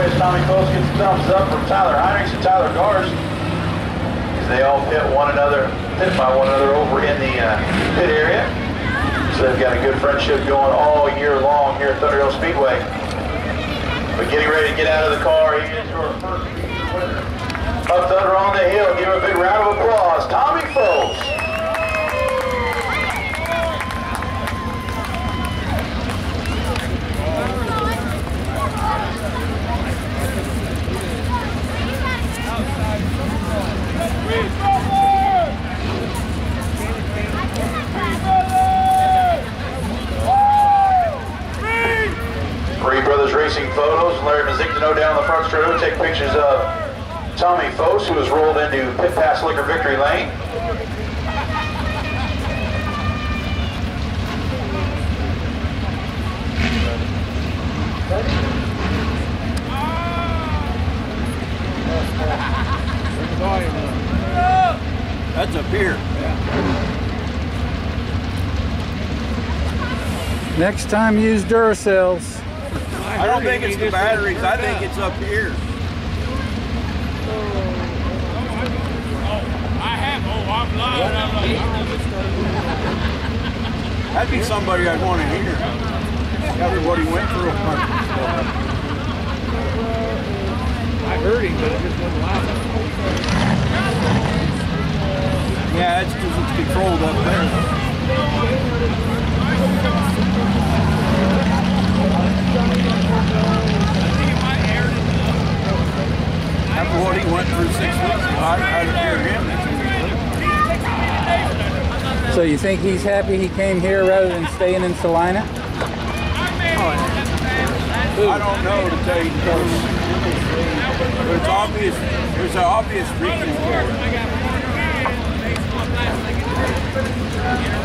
Speedway as Tommy Foes gets a thumbs up from Tyler Heinrichs and Tyler Gars as they all pit by one another over in the pit area. So they've got a good friendship going all year long here at Thunderdome Speedway. But getting ready to get out of the car, he is your first winner of Thunder on the Hill. Give him a big round of applause, Tommy Foes. 3 Brothers Racing Photos. Larry Mazicno down the front straight take pictures of Tommy Foes, who has rolled into Pit Pass Liquor Victory Lane. That's a beer. Next time use Duracells. I don't think it's the batteries. I think it's up here. That'd be somebody I'd want to hear. Everybody went through it. I heard him, but it just wasn't loud. Yeah, it's because it's controlled up there. After what he went through 6 weeks ago, I'd hear him. So you think he's happy he came here rather than staying in Salina? I don't know, to tell you the truth. But it's obvious, there's an obvious reason for it.